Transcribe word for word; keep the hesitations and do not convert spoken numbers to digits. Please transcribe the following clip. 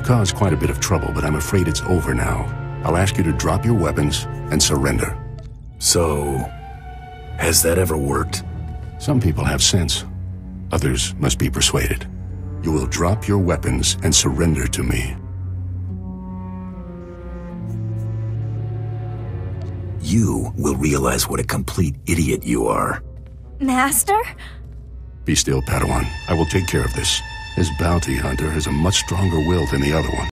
caused quite a bit of trouble, but I'm afraid it's over now. I'll ask you to drop your weapons and surrender. So, has that ever worked? Some people have sense. Others must be persuaded. You will drop your weapons and surrender to me. You will realize what a complete idiot you are. Master? Be still, Padawan. I will take care of this. This bounty hunter has a much stronger will than the other one.